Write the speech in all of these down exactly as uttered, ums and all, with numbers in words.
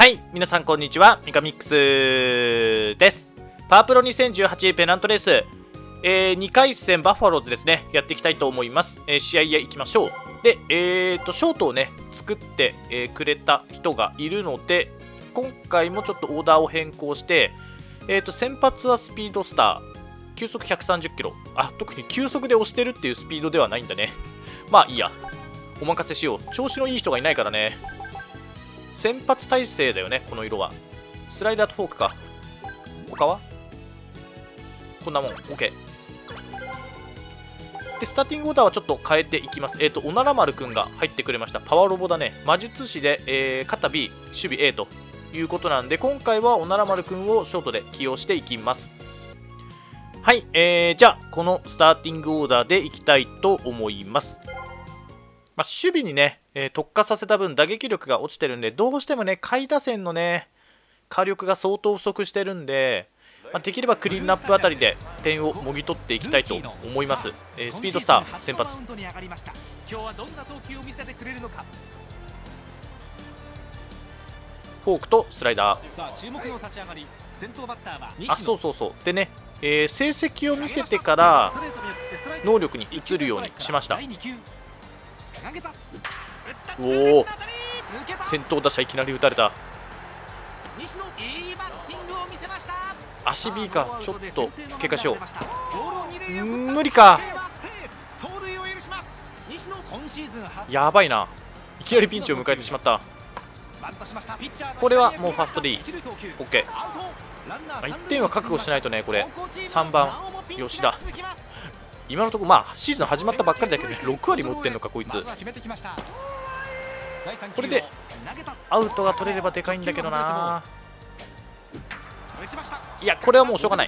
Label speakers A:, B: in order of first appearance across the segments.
A: はい、皆さんこんにちは、ミカミックスです。パワープロにせんじゅうはちペナントレース、えー、にかい戦バファローズですね、やっていきたいと思います。えー、試合へ行きましょう。で、えーと、ショートをね、作って、えー、くれた人がいるので、今回もちょっとオーダーを変更して、えーと、先発はスピードスター、球速ひゃくさんじゅっキロ。あ、特に球速で押してるっていうスピードではないんだね。まあいいや。お任せしよう。調子のいい人がいないからね。先発体制だよね、この色は。スライダーとフォークか。他はこんなもん。OK。で、スターティングオーダーはちょっと変えていきます。えっ、ー、と、おならまるくんが入ってくれました。パワーロボだね。魔術師で、えー、肩 B、守備 A ということなんで、今回はおならまるくんをショートで起用していきます。はい、えー、じゃあ、このスターティングオーダーでいきたいと思います。まあ、守備にね、えー、特化させた分打撃力が落ちてるんで、どうしてもね、下位打線のね、火力が相当不足してるんで、まあ、できればクリーンアップあたりで点をもぎ取っていきたいと思います。えー、スピードスター先発。フォークとスライダー。あ、そうそうそう。でね、えー、成績を見せてから能力に移るようにしました。おお、先頭打者いきなり打たれた。足 B か、ちょっと警戒しよう。無理か。やばいな、いきなりピンチを迎えてしまった。これはもうファーストでいい。 OK、まあ、いってんは覚悟しないとね。これさんばん吉田、今のところまあシーズン始まったばっかりだけどね、ろくわり持ってんのかこいつ。これでアウトが取れればでかいんだけどな。いや、これはもうしょうがない。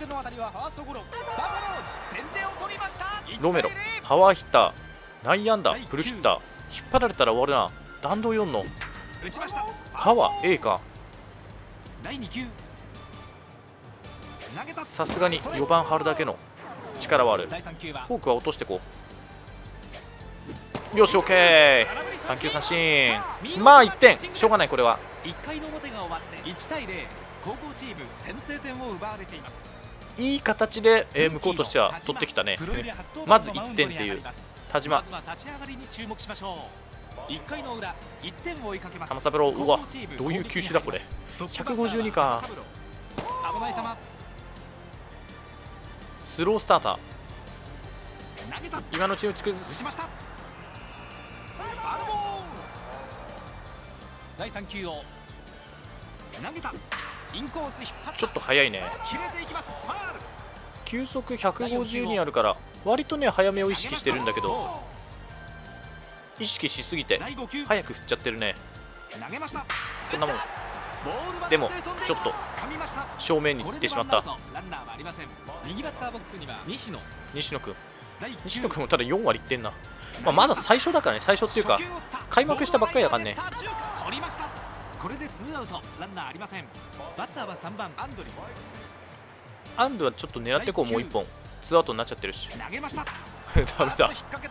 A: ロメロパワーヒッター、内野安打、フルヒッター、引っ張られたら終わるな。弾道よんのパワー A か。さすがによばん張るだけの力はある。フォークは落としてこう。よし OK、 三球三振。まあいってんしょうがない。これはいっかいの表が終わっていちたいゼロ、後攻チーム先制点を奪われています。いい形で、えー、向こうとしては取ってきたね。まずいってんっていう田島。玉三郎、うわどういう球種だこれ。ひゃくごじゅうにか。スロースターター、今のうちに打ち崩す。ちょっと速いね。球速ひゃくごじゅうにあるから割とね早めを意識してるんだけど、意識しすぎて早く振っちゃってるね。こんなもん。でもちょっと正面に行ってしまった。西野君西野君もただよんわりいってんな。まあ、まだ最初だからね。最初っていうか開幕したばっかりだからね。これでツーアウト、ランナーありません。バッターはさんばんアンドリ。アンドはちょっと狙ってこう。もういっぽんツーアウトになっちゃってるしダメだ。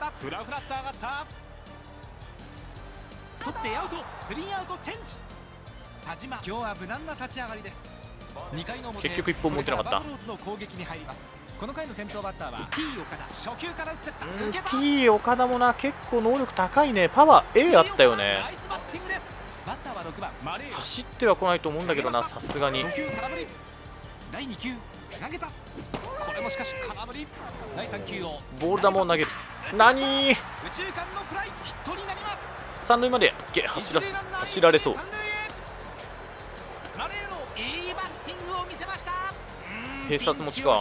A: 結局いっぽんも打てなかった。この回の先頭バッターは T 岡田。初球から打ってった。 T 岡田もな結構能力高いね。パワー A あったよね。走っては来ないと思うんだけどな、さすがに。ボール球を投げる。何三塁まで走ら走られそう。併殺持ちか。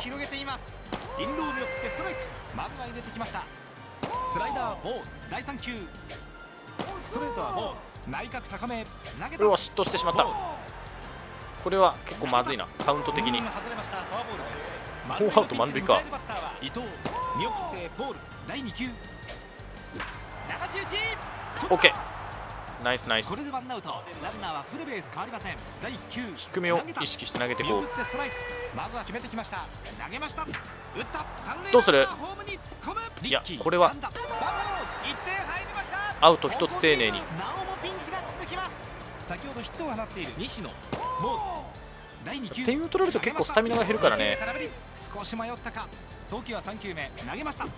A: うわ、嫉妬してしまった。これは結構まずいな、カウント的に。フォーアウト満塁か。オッケー、ナイスナイス。低めを意識して投げてこう。どうする。いや、これはアウトひとつ丁寧に。
B: 先ほどヒットを放っている西野。ボール。だいに球。
A: 点を取られると結構スタミナが減るからね。
B: 少し迷ったか。投球はさん球目。投げました。打った。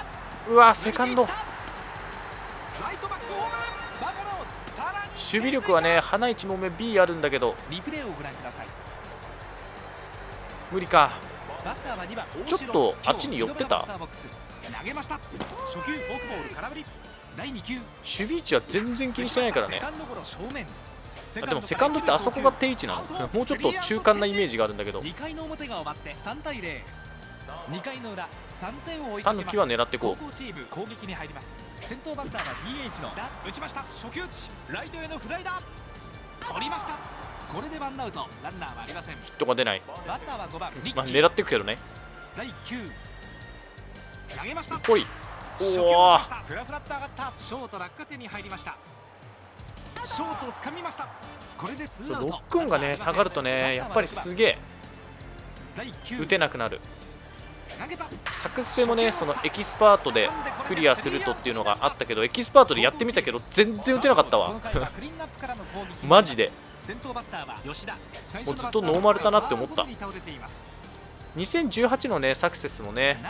A: うわセカンド。
B: ライトバックホーム。バファローズさらに
A: 守備力はね花いち問目 ビー あるんだけど
B: リプレイをご覧ください。
A: 無理か。
B: バッターはにばん
A: ちょっとあっちに寄ってた。
B: 投げました。初球フォークボール空振り。だいに球。
A: 守備位置は全然気にしてないからね。
B: セカンドゴロ正面。
A: あでもセカンドってあそこが定位置なの。もうちょっと中間なイメージがあるんだけど。
B: にかいの表が終わってさんたいゼロ。にかいの裏さんてんを追い
A: タ
B: かけます。
A: ヌキは狙ってこう。
B: 後攻チーム攻撃に入ります。先頭バッターは ディーエイチ のだ打ちました。初球打ちライトへのフライだ。取りました。これでワンアウトランナーはありません。
A: ヒットが出ない。
B: バッターはごばんリッキー。
A: まあ狙っていくけどね。
B: だいいっ球投げました。
A: ほい。お
B: 初球
A: お
B: 打ちました。フラフラっと上がった。ショート落下点に入りました。ショートを掴みました。これでツーアウト。
A: ロックオンがね下がるとねやっぱりすげえ
B: だいいっ球
A: 打てなくなる。
B: 投げた。
A: サクスペもねそのエキスパートでクリアするとっていうのがあったけどエキスパートでやってみたけど全然打てなかったわマジでもうずっとノーマルだなって思った。にせんじゅうはちのねサクセスもね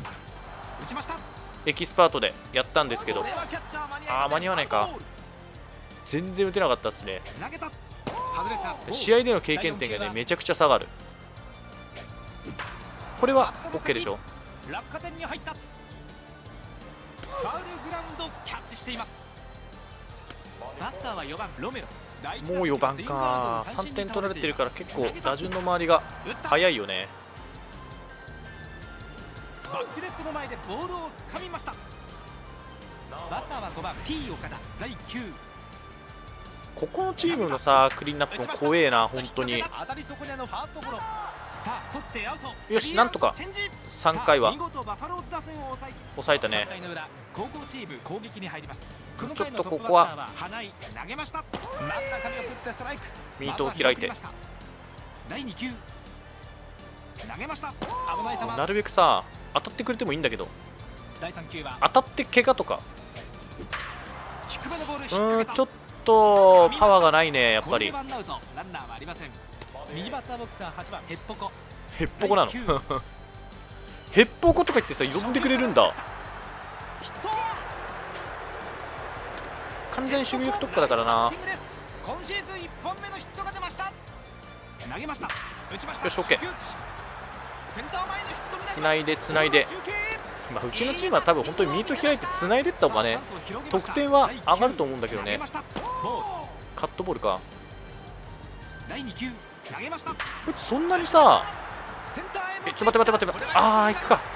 A: エキスパートでやったんですけどあー間に合わないか。全然打てなかったですね。試合での経験点がねめちゃくちゃ下がる。これは OK でしょ。
B: 落下点に入った。ファウルグラウンドキャッチしています。バッターはよばんロメロ。
A: もうよばんか。さんてん取られてるから結構打順の周りが早いよね。
B: バックネットの前でボールをつかみました。バッターはごばん T 岡田。だいいっ球。
A: ここのチームのさクリーンナップも怖えな本当に。よしなんとかさんかいは抑えたね。ちょっとここはミートを開いてなるべくさ当たってくれてもいいんだけど当たって怪我とかうーんちょっとパワーがないねやっぱり。
B: 右バッターボックスははちばんヘッポコ。
A: ヘッポコなのヘッポコとか言ってさ呼んでくれるんだ。完全に守備力特化だからな。
B: 今シーズンいっぽんめのヒットが出ました。投げました。打ちました。
A: よし OK。つないでつないで、まあ、うちのチームは多分本当にミート開いてつないでった方がね得点は上がると思うんだけどね。カットボールか。そんなにさえちょっと待って待って待って、ああ行くか。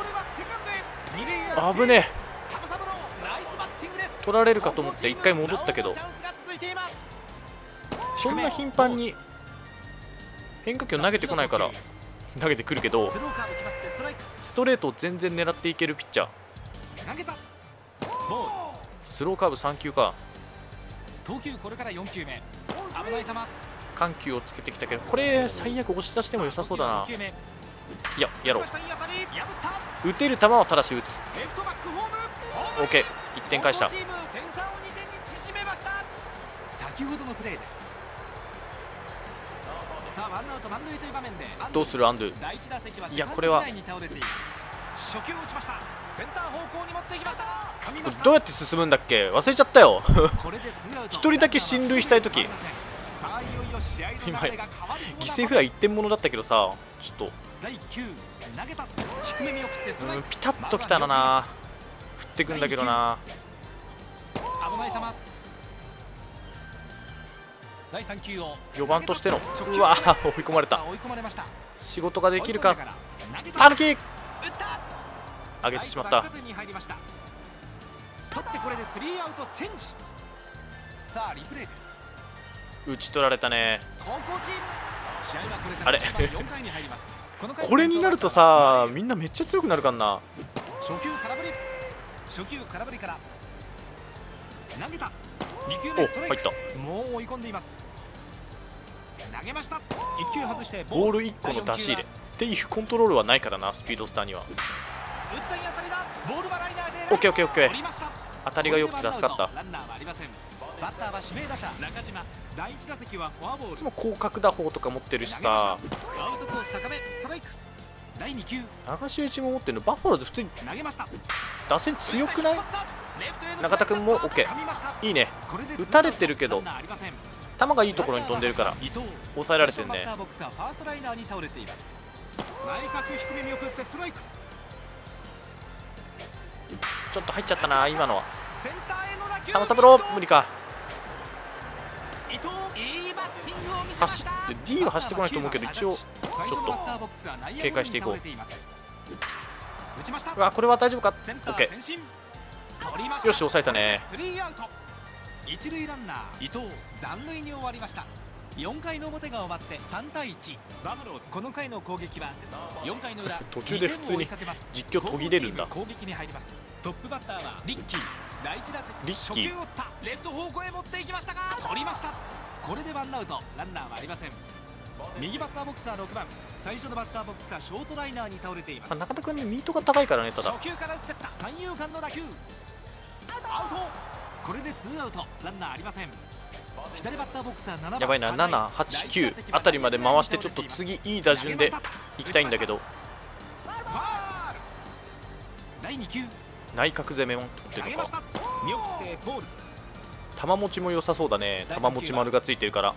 A: 危ねえ取られるかと思って一回戻ったけどそんな頻繁に変化球を投げてこないから投げてくるけどストレートを全然狙っていけるピッチャー。スローカーブさん球か。
B: 投球これからよん球目。危ない球。
A: 緩急をつけてきたけどこれ最悪押し出しても良さそうだな。いややろう。打てる球をただし打つ。 OK いってん返した。
B: 先ほどのプレーです。さあワンアウト満塁という場面で
A: どうするアンドゥ。いやこれはどうやって進むんだっけ忘れちゃったよ一人だけ進塁したい時今犠牲フライいってんものだったけどさちょっとうんピタッときたらな振ってくんだけどな。よばんとしてのうわ追い込まれた。仕事ができるか。タヌキ上げてしまった。打ち取られたね。あれこれになるとさみんなめっちゃ強くなるかんな。
B: 初球空振り初球空振りから投げた。に球目ストライク。もう追い込んでいます。投げました。いっ球外して
A: ボールいっこの出し入れっていうコントロールはないからなスピードスターには。オッケーオッケーオッケー。当たりがよくて助かった。
B: バッターは指名打者中島。だいいち打席はフォアボール。
A: いつも広角打法とか持ってるし
B: 投げました。
A: さ、
B: アウトコース高めストライク。だいに球
A: 流し打ちも持ってるの。バファローズ普通に
B: 投げました。
A: 打線強くない？
B: レフトへの
A: 中田君も OK。
B: 掴みました。
A: いいね。
B: これで
A: 打たれてるけど
B: ランナーありません。
A: 球がいいところに飛んでるから
B: 伊藤
A: 抑えられてるね。
B: 最初のバッターボックスはファーストライナーに倒れています。内角低め見送ってストライク。
A: ちょっと入っちゃったな今のは。
B: センターへの打球。
A: 玉三郎無理か。
B: 伊藤いいバッティングを見せました。
A: 走って D は走ってこないと思うけど、一応ちょっと警戒していこう。
B: 打ちました。
A: うわこれは大丈夫か。
B: センター
A: OK。
B: 前進。取りました。
A: よし抑えたね。
B: スリーアウト。一塁ランナー伊藤残塁に終わりました。よんかいの表が終わってさんたいいち。バファローズこの回の攻撃はよんかいの裏
A: 途中で普通に実況途切れるんだ。
B: 攻撃に入ります。トップバッターはリッキー。だいいち打席
A: リッキー
B: 初球を打ったレフト方向へ持っていきましたが取りました。これでワンアウトランナーはありません。右バッターボックスはろくばん。最初のバッターボックスはショートライナーに倒れています。
A: 中田君にミートが高いからね。ただ
B: 初球から打ってった三遊間の打球アウト。これでツーアウトランナーありません。左バッターボックスはななばん。
A: やばいな。ななはちきゅうあたりまで回してちょっと次いい打順でいきたいんだけど。
B: ファール。だいに球
A: 内角攻めも取ってるのか。
B: 見送ってボール。
A: 球持ちも良さそうだね。球持ち丸がついてるから。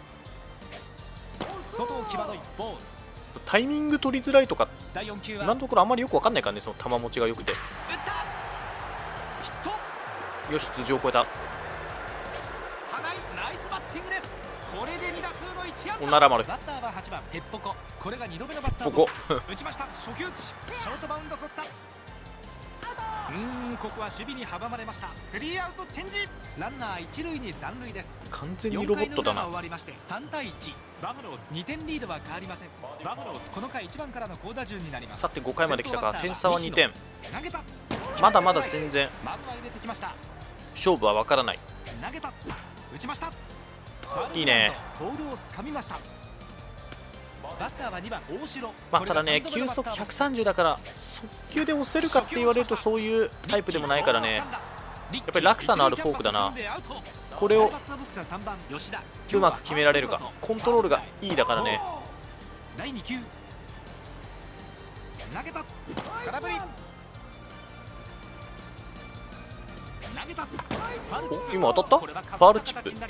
B: 外際どいボール。
A: タイミング取りづらいとか
B: だいよん球は
A: 今のところあんまりよく分かんないからね。その球持ちが良くて。
B: 打ったヒット。
A: よし頭上を越えた。
B: 花井ナイスバッティングです。これでに打数のいち安打。
A: おなら丸。
B: バッターははちばんヘッポコ。これがにどめのバッターボックス。打ちました。初球打ちショートバウンド取った。うーんここは守備に阻まれました。スリーアウトチェンジ。ランナー一塁に残塁です。
A: 完全にロボットだな。
B: 終わりましてさんたいいち。バファローズにてんリードは変わりません。バファローズこの回いちばんからの好打順になります。
A: さてごかいまで来たか。点差はにてん。
B: 投げた。
A: まだまだ全然
B: まずは入れてきました。
A: 勝負は分からない。
B: 投げた打ちました。
A: いいね。
B: ボールを掴みました。バッターはにばん大城。
A: まあただね球速ひゃくさんじゅうだから速球で押せるかって言われるとそういうタイプでもないからね。やっぱり落差のあるフォークだな。これをうまく決められるか。コントロールがいいだからね。
B: だいに球投げた空振り。投げた
A: お今当たったファールチップ。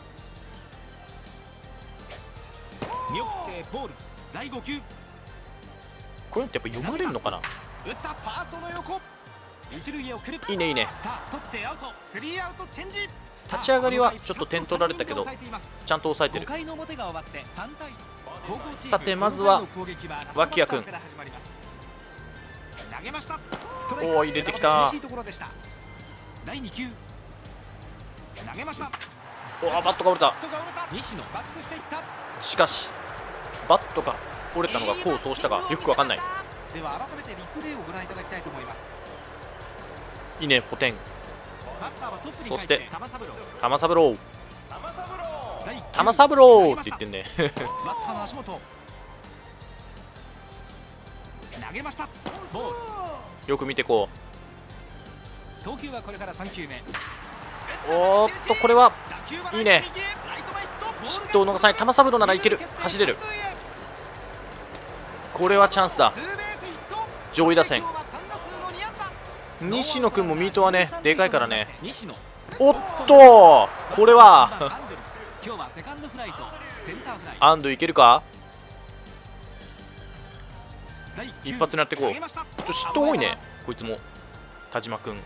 B: 見送ってボール。だいご球
A: これってやっぱ読まれるのかな。
B: 打ったファーストの横一塁へ送る。
A: いいねいいね。
B: スター取ってアウトスリーアウトチェンジ。
A: 立ち上がりはちょっと点取られたけどちゃんと抑えてる。
B: ごかいの表が終わってさんたい。
A: さてまずは脇谷君。
B: 投げました。
A: おお入れてきた。
B: だいに球投げました。
A: おおバットが折れた。
B: 西野バックしていった。
A: しかしバットが折れたのが功を奏したかよくわかんない。
B: では改めてリプレイをご覧いただきたいと思います。
A: いいねポテン。そして
B: 玉三郎
A: 玉三郎玉三郎って言ってんね。
B: バッターの足元投げました。ボール
A: よく見てこ
B: う。投球はこれからさん球目。
A: おーっとこれはいいね。失投を逃さない。玉三郎ならいける。走れる。これはチャンスだ。上位打線西野君もミートはねでかいからね。おっとこれはアンドいけるか。一発狙ってこう。ちょっと嫉妬多いねこいつも。田島君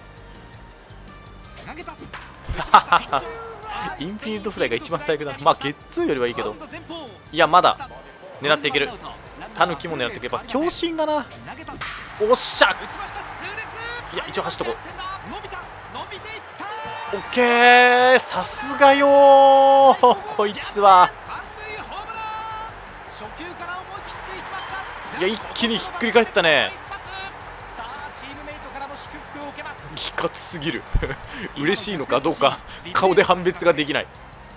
A: インフィールドフライが一番最悪だ。まあゲッツーよりはいいけど。いやまだ狙っていける。タヌキも狙っていけば強振がな。おっしゃ。いや一応走っとこう。オッケーさすがよーこいつは。いや一気にひっくり返ったね。気かつすぎる嬉しいのかどうか顔で判別ができない。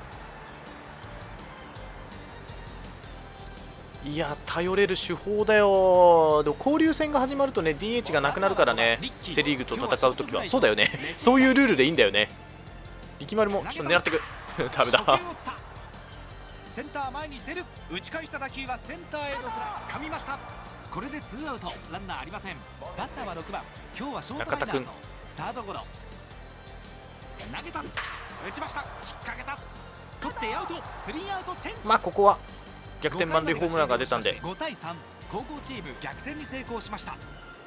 A: いや頼れる手法だよ。でも交流戦が始まるとね ディーエイチ がなくなるからね。セ・リーグと戦うときはそうだよねそういうルールでいいんだよね。力丸もちょっと狙っていく。 ダメだ。
B: センター前に出る。打ち返した打球はセンターへのフライ。掴みました。これでツーアウト、ランナーありません。バッターはろくばん、今日はショートライナーとサードゴロ。投げた、打ちました。引っ掛けた、取ってアウト。スリーアウトチェンジ。
A: まあここは逆転満塁ホームランが出たんで
B: ごたいさん、後攻チーム逆転に成功しました。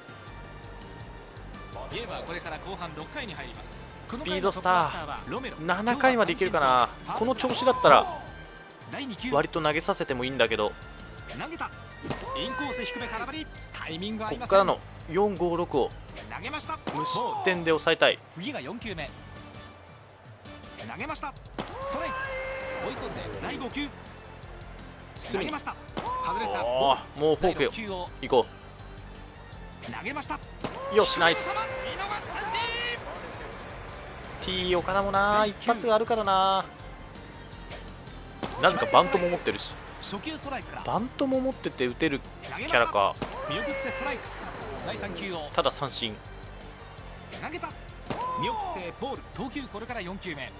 B: ゲームはこれから後半ろっかいに入ります。
A: スピードスターななかいまでいけるかな。この調子だったら割と投げさせてもいいんだけど、
B: 投げた、インコース低め空振り。タイミング合いません。
A: ここからのよんごろくを
B: 投げました。
A: 無失点で抑えたい。
B: 次がよんきゅうめ、投げました。ストライク、追い込んでだいごきゅう、投げました。外れた。
A: もうフォークよ、行こ
B: う。投げました。
A: よし、ナイス。 T 岡田もな一発があるからな。なぜかバントも持ってるし、バントも持ってて打てるキャラか。ただ三振。
B: 投げた、見送ってボール。投球これからよんきゅうめ、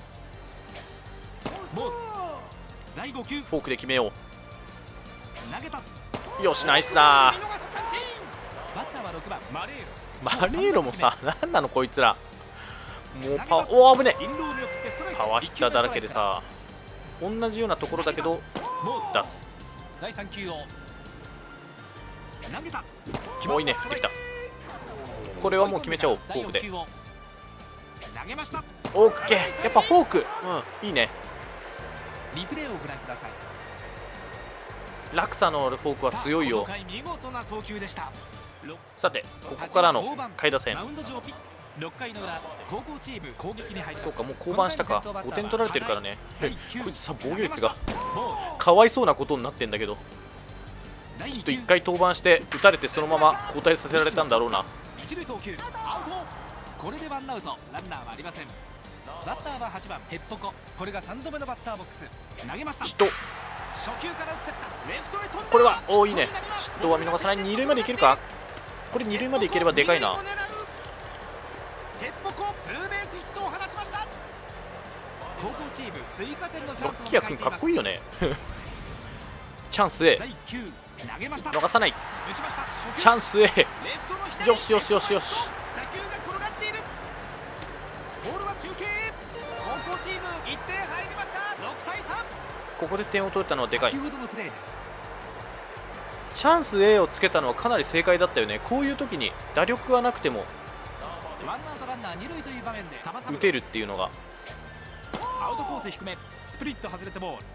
B: ボール。だいごきゅう、
A: フォークで決めよう。
B: 投げた、
A: よし、ナイスだ。
B: バッターはろくばんマレーロ。
A: マレーロもさ、なんなのこいつら。もうパワー、おお危ねえ。パワーヒッターだらけでさ、同じようなところだけど出す。
B: だいさんきゅうを投げた。
A: もういいね、できた。これはもう決めちゃおう、フォークで。
B: 投げました。
A: オッケー、やっぱフォーク、うん、いいね。
B: リプレイをご覧ください。
A: 落差のあるフォークは強いよ。
B: 見事な投球でした。
A: さて、ここからの下位打線。
B: ろっかいの裏、後攻チーム攻撃に入ります。
A: そうか、もう降板したか。ごてん取られてるからね。こいつさ、防御率がかわいそうなことになってんだけど、きっといっかい登板して打たれてそのまま交代させられたんだろうな。
B: 一塁送球アウト。これでワンアウト、ランナーはありません。バッターははちばんヘッポコ。これがさんどめのバッターボックス。投げました。
A: 人、
B: 初球から打ってった。レフトへ飛んだ。
A: これはおお、いいね。失投は見逃さない。二塁までいけるか。これ二塁までいければでかいな。
B: ヘッポコツーベースヒットを放ちました。後攻チーム追加点のチャンスを迎えています。
A: ロッキア君かっこいいよね。チャンス A 逃さない。チャンス A、 よしよしよしよし。
B: 打球が転がっている。ボールは中継。後攻チームいってん入りました。ろくたいさん。
A: ここで点を取れたのはでかい。チ
B: 先ほどのプレーです。
A: ャンス A をつけたのはかなり正解だったよね。こういう時に打力がなくても
B: ワンアウトランナー二塁という場面で
A: 打てるっていうのが。
B: アウトコース低め、スプリット外れてボール。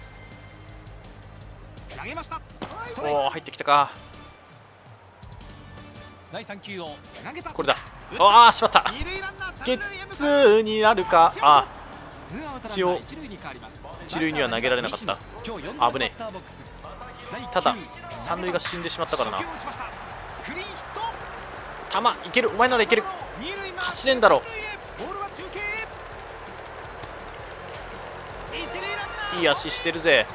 B: 投げました。
A: おお、入ってきたか。
B: だいさんきゅうを投げた。
A: これだ。ああ、しまった。ゲッツーになるか。ああ、一応一塁には投げられなかった。危ねえ。ただ三塁が死んでしまったからな。球いける、お前ならいける。走れんだろ。いい足してるぜ。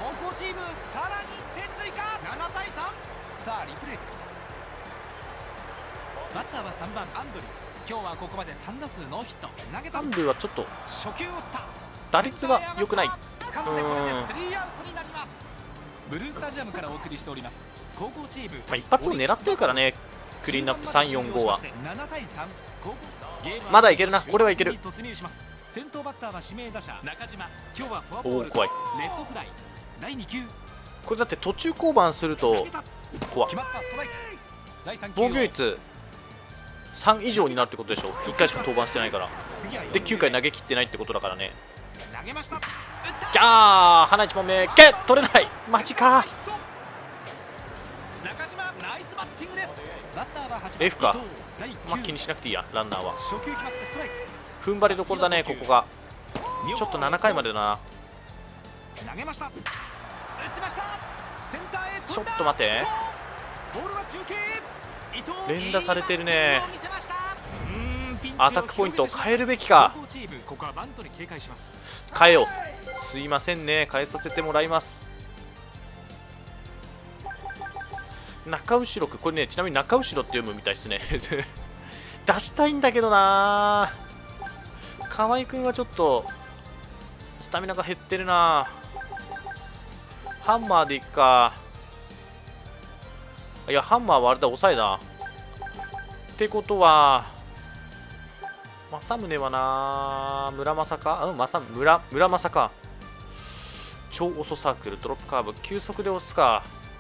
B: さあリプレイです。バッターはさんばんアンドリュー。今日はここまでさんだすうノーヒット。投げた。
A: アンドリューはちょっと
B: 初球打った。
A: 打率が良くない。
B: 掴んでこれでスリーアウトになります。ブルースタジアムからお送りしております。後攻チーム、
A: まあ、一発を狙ってるからね。クリーンナップさんよんごはまだいけるな。これはいける。
B: 先頭バッターは指名打者中島。今日はフォアボール。
A: おお、怖い。
B: レフトフライ。だいにきゅう。
A: これだって途中降板すると怖い。防御率さん以上になるってことでしょ。いっかいしか登板してないから。できゅうかい投げ切ってないってことだからね。ギャー、花いち問目ゲッ取れない。マジか。 F か。まあ気にしなくていいや、ランナーは。踏ん張りどころだね、ここが。ちょっとななかいまでだな。ちょっと待って、連打されてるね。アタックポイントを変えるべきか。変えよう。すいませんね、変えさせてもらいます。中後ろく、これね、ちなみに中後ろって読むみたいですね。出したいんだけどな。河合君はちょっとスタミナが減ってるな。ハンマーでいくか。いやハンマーはあれだ、抑えだ。ってことは政宗はな、村正か、うん正村村正か。超遅サークル、ドロップカーブ、急速で押すか。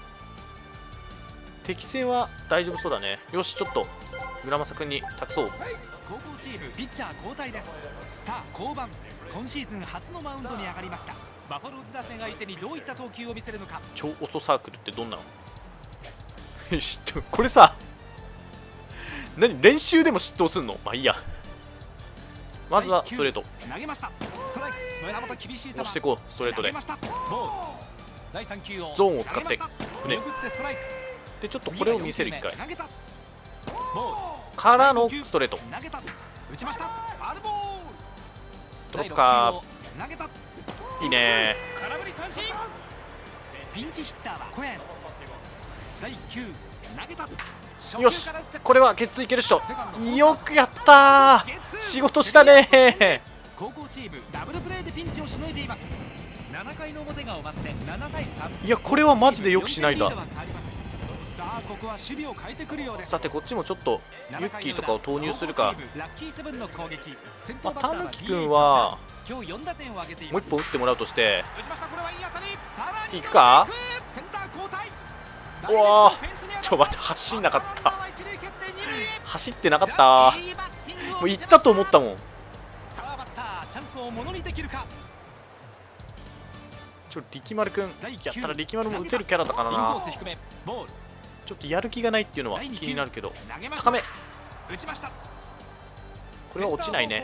A: 適性は大丈夫そうだね。よし、ちょっと村正君に託そう。
B: 高校チームピッチャー交代です。スター降板、今シーズン初のマウンドに上がりました。バファローズ打線相手にどういった投球を見せるのか。
A: 超遅サークルってどんなの知ってこれさ、何練習でも嫉妬すんの。まあいいや。まずはストレート
B: 投げました。ストライク、村本厳しい球
A: 押していこう。ストレートで
B: ボール、だいさん球を
A: ゾーンを使って船
B: ストライク
A: で、ちょっとこれを見せる一回
B: 投げた
A: からのストレート、
B: 投げた打ちました。ファウルボール、
A: ドロップカ
B: ー投げた、
A: ーブいいね。
B: 空振り三振。ピンチヒッターは小屋。だいきゅう投げた。
A: よし、これはゲッツーいけるっしょ。よくやったー、仕事したねー。
B: 高校チームダブルプレーでピンチをしのいでいます。ななかいの表が終わってななたいさん。
A: いやこれはマジでよくしないんだ。
B: さあここは守備を変えてくるようです。
A: さてこっちもちょっとユッキーとかを投入するか。
B: ラッキーセブンの攻撃。
A: まあたぬきくんは
B: 今日よん打点を挙げてい
A: もう
B: ます。
A: 一本打ってもらうとして
B: 打ちました。これはいい当たり。さらに
A: いくか。
B: センター交代。
A: うわー、ちょ待って、走んなかった。走ってなかった。もう行ったと思ったもん。
B: さあバッターチャンスをものにできるか。
A: ちょ力丸くんやったら力丸も打てるキャラだからな。ちょっとやる気がないっていうのは気になるけど。高め、
B: 打ちました。
A: これは落ちないね。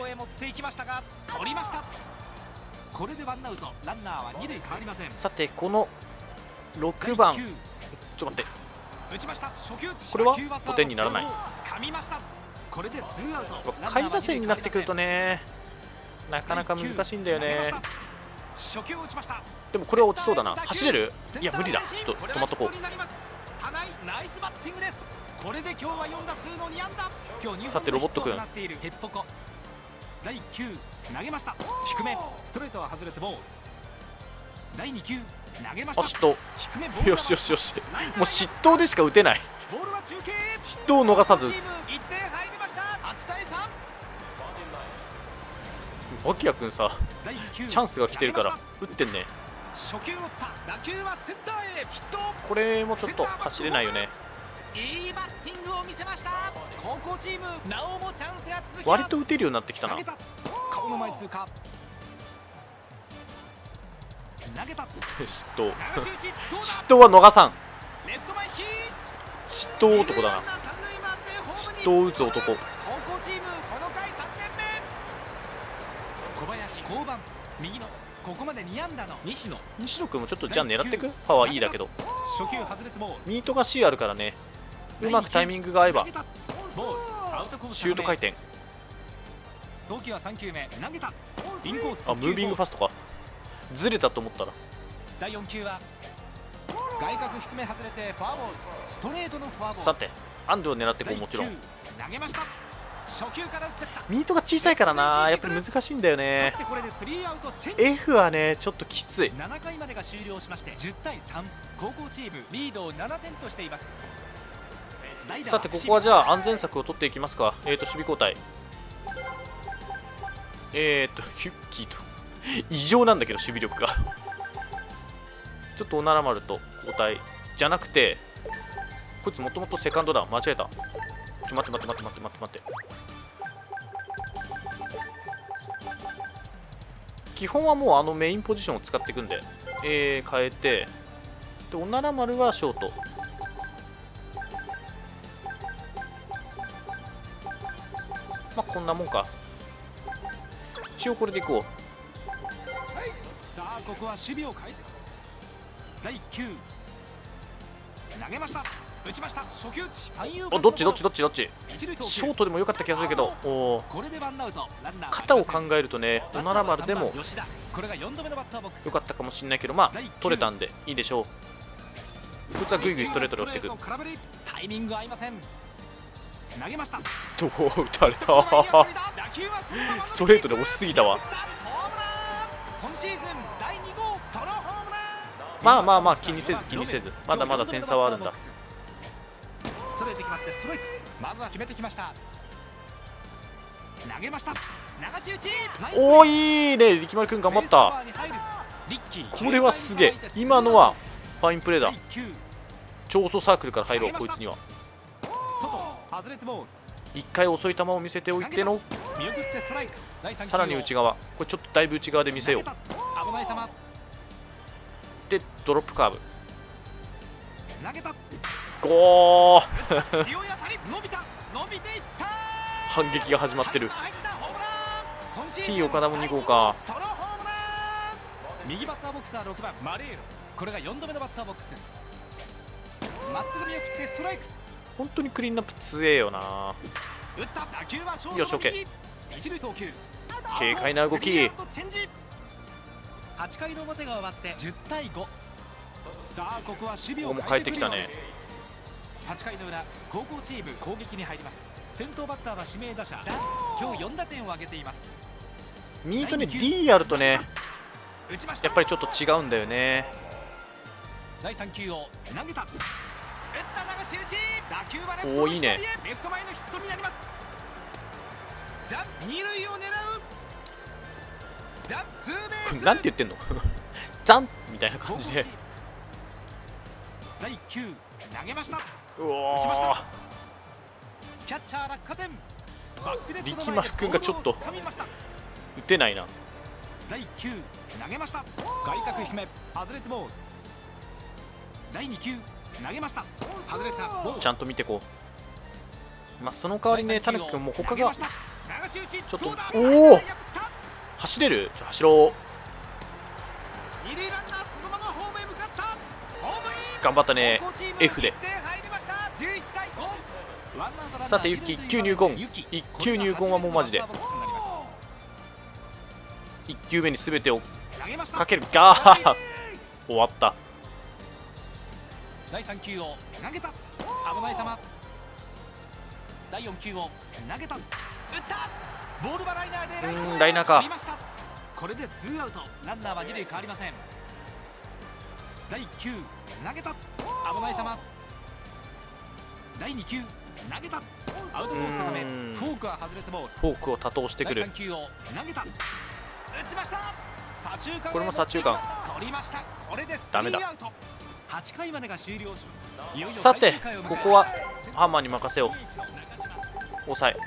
B: これでワンアウト、ランナーはに塁変わりません。
A: さてこのろくばん、ちょっと待って、これはごてんにならない。下位打線になってくるとね、なかなか難しいんだよね。でもこれは落ちそうだな。走れる？いや無理だ。ちょっと止まっとこう。さてロボットくん、
B: だいきゅう投げました。低めストレートは外れてボール。だいに球投げました。
A: あ、嫉妬。よしよしよし、もう嫉妬でしか打てない。嫉妬を逃さず打つ。脇谷君さ、チャンスが来てるから打ってんね。これもちょっと走れないよね。
B: いいバッティングを見せました。高校チームなおもチャンスが続きます。
A: 割と打てるようになってきたな。
B: 顔の前通過。投げた。
A: 嫉妬嫉妬は逃さん。嫉妬男だな。嫉妬を打つ男。
B: 高校チームこの回さんてんめ。小林降板、右のここまでに安打の西野。
A: 西野君もちょっとじゃあ狙っていく。パワーいいだけど
B: 初球外れても
A: ミートが C あるからね、うまくタイミングが合えばシュート回転。
B: 投球はさん球目投げた。インコース。
A: あ、ムービングファストか。ずれたと思ったら。
B: だいよん球は外角低め外れてフォアボール。ストレートのフォアボール。
A: さてアンドを狙ってこう。もちろん
B: 投げました。初球から打ってった。
A: ミートが小さいからな、やっぱり難しいんだよね。 F はねちょっときつい。
B: ななかいまでが終了しましてじゅうたいさん、高校チームリードをななてんとしています。
A: さてここはじゃあ安全策を取っていきますか。えーと守備交代、えーとヒュッキーと異常なんだけど守備力がちょっとおなら丸と交代じゃなくて、こいつもともとセカンドだ。間違えた。ちょ待って待って待って待って待って待って。基本はもうあのメインポジションを使っていくんで、えー、変えて、でおなら丸はショート。まあこんなもんか。一応これでいこう。
B: さあここは守備を変えてだいきゅう投げました。打ちました。初球打ち。
A: お、どっちどっちどっちどっち。ショートでも良かった気がするけど、おお。肩を考えるとね、おなら丸でも良かったかもしれないけど、まあ取れたんでいいでしょう。こいつはグイグイストレートで押していく。
B: タイミング合いません。投げました。
A: どう打たれたストレートで押しすぎたわ。
B: 今シーズンだいに号ソロホームラン。
A: まあまあまあ気にせず気にせず、まだまだ点差はあるんだ。
B: ストレート決まってストライク。まずは決めてきました。投げました。流し打ち。
A: おお、いいね、力丸くん頑張った。これはすげえ。今のはファインプレーだ。超遅サークルから入ろう、こいつには。一回遅い球を見せておいての、さらに内側、これちょっとだいぶ内側で見せよう。でドロップカーブ、ゴー反撃が始まってる。 T 岡田もに号か。
B: 右バッターボックスはろくばんマレーロ。これがよんどめのバッターボックス。まっすぐ見送ってストライク。
A: 本当にクリーンナップ強えよな。
B: 打った打球はショート。
A: よし OK。
B: 一塁送球。
A: 軽快な動き。
B: はちかいの表が終わってじゅうたいご。さあここは守備を
A: 変えてきたね。
B: はちかいの裏、高校チーム攻撃に入ります。先頭バッターは指名打者。今日よんだてんを挙げています。
A: ミートね D やるとね、やっぱりちょっと違うんだよね。
B: だいさん球を投げた。打った流し打ち。打球はレフト
A: の人へ。
B: レフト前のヒットになります。だ二塁を狙う。だツーベース。
A: なんて言ってんのザンみたいな感じで。
B: だいいっ球投げました。
A: うわー、
B: キャッチャー落下点。
A: 力丸くんがちょっと打てないな。
B: だいいっ球投げました。外角低め外れてボール。だいに球投げました。外れたボール。
A: ちゃんと見てこう。まあその代わりね、タヌキ君も他がちょっと、おお走れる。ちょ走ろう。頑張ったね F で。さてユッキーいっ球入ゴン。いっ球入ゴンはもうマジでいっ球目に全てをかける。ガー終わった。
B: だいさん球を投げた。危ない球。だいよん球を投げた。打った。ボールはライナーでライトへ。
A: ライナーか。
B: これでツーアウト。ランナーはに塁変わりません。だいいっ球投げた。危ない球。だいに球投げた。アウトコースのためフォークは外れてボール。
A: フォークを多投してくる。
B: だいさん球を投げた。打ちました。左中間。
A: これも左中間。
B: 取りました。これでスリーアウト。はちかいまでが終了し、
A: さてここはハンマーに任せよう。抑え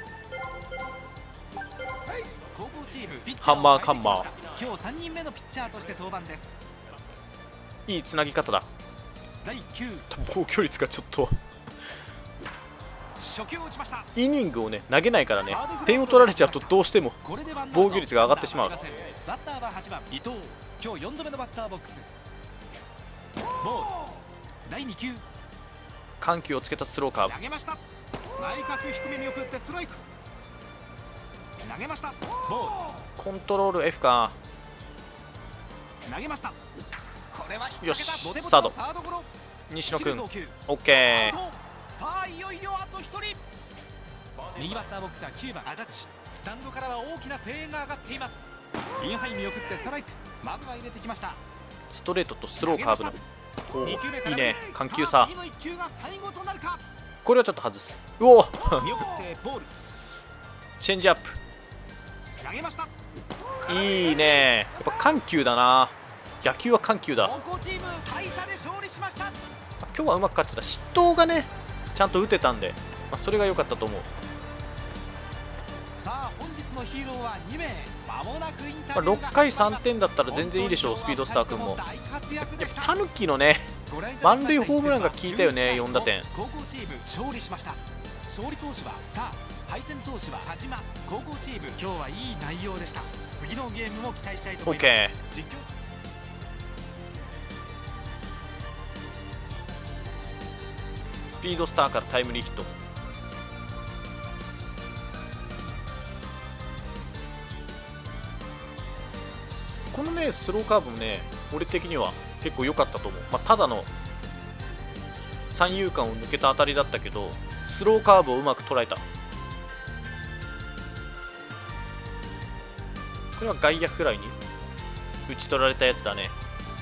A: ハンマーカンマー。
B: 今日さんにんめのピッチャーとして登板です。
A: いいつなぎ方だ。
B: だいいっ球
A: 防御率がちょっと
B: 初球を打ちました。
A: イニングをね投げないからね、点を取られちゃうとどうしても防御率が上がってしまう。
B: バッターははちばん伊藤。今日よんどめのバッターボックス。ボール。だいに球
A: 緩急をつけたスローカーブ。
B: 投げました。内角低め見送ってストライク。投げました。ボール。
A: コントロール F か。
B: 投げました。これは
A: よしサード西野君 OK。
B: さあいよいよあとひとり。右バッターボックスはきゅうばん足立。スタンドからは大きな声援が上がっています。インハイ見送ってストライク。まずは入れてきました。
A: ストレートとスローカーブのいいね緩急差。これはちょっと外す。うおチェンジアップいいね。やっぱ緩急だな。野球は緩急だ。今日はうまく勝ってた。失投がねちゃんと打てたんで、まあ、それが良かったと思う。
B: さあ本日のヒーローはにめい。
A: まあ、ろっかいさんてんだったら全然いいでしょう。スピードスター君もタヌキのね満塁ホームランが効いたよね。よんだてん。
B: 高校チーム勝利しました。勝利投手はスター、敗戦投手は田島。高校チーム今日はいい内容でした。次のゲームも期待したいと思います。
A: OK。
B: 実況
A: スピードスターからタイムリーヒット。このねスローカーブもね俺的には結構良かったと思う。まあ、ただの三遊間を抜けた当たりだったけどスローカーブをうまく捉えた。これは外野フライに打ち取られたやつだね。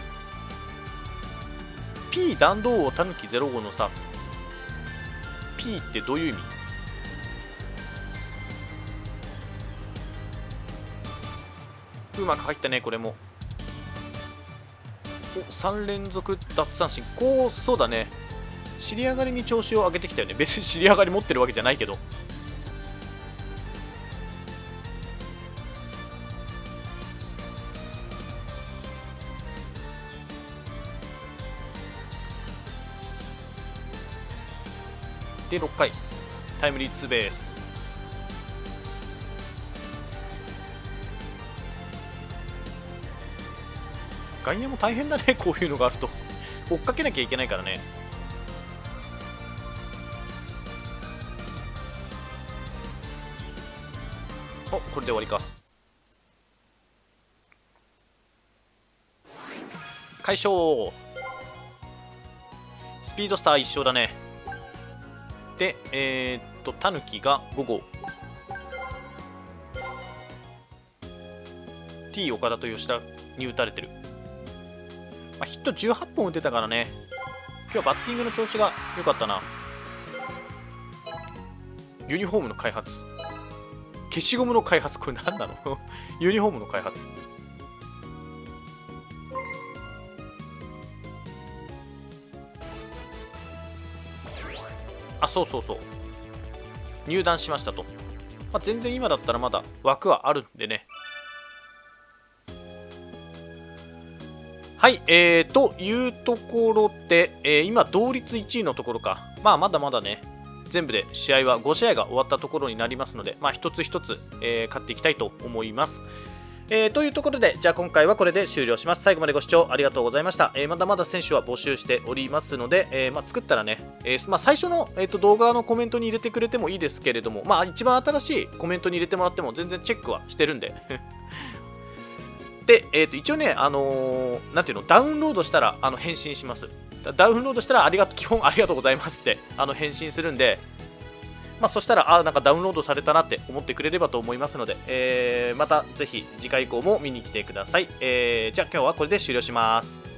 A: P 弾道王たぬきゼロごのさ P ってどういう意味？うまく入ったね。これもおさん連続奪三振。こうそうだね、尻上がりに調子を上げてきたよね。別に尻上がり持ってるわけじゃないけど。でろっかいタイムリーツーベース。外野も大変だね、こういうのがあると追っかけなきゃいけないからね。お、これで終わりか。快勝。スピードスター一勝だね。で、えー、っと、タヌキがご号。T 岡田と吉田に打たれてる。まあ、ヒットじゅうはっぽん打てたからね。今日はバッティングの調子が良かったな。ユニフォームの開発。消しゴムの開発。これ何なのユニフォームの開発。あ、そうそうそう。入団しましたと。まあ、全然今だったらまだ枠はあるんでね。はい、えー、というところで、えー、今、同率いちいのところか。まあ、まだまだね、全部で試合はご試合が終わったところになりますので、まあ、一つ一つ、えー、勝っていきたいと思います。えー、というところで、じゃあ今回はこれで終了します。最後までご視聴ありがとうございました。えー、まだまだ選手は募集しておりますので、えーまあ、作ったらね、えーまあ、最初の、えー、と動画のコメントに入れてくれてもいいですけれども、まあ、一番新しいコメントに入れてもらっても全然チェックはしてるんで。で、えー、と一応ね、あのー、なんていうの、ダウンロードしたらあの返信します。ダウンロードしたらありがと基本ありがとうございますってあの返信するんで、まあ、そしたら、あ、なんかダウンロードされたなって思ってくれればと思いますので、えー、またぜひ次回以降も見に来てください。えー、じゃあ今日はこれで終了します。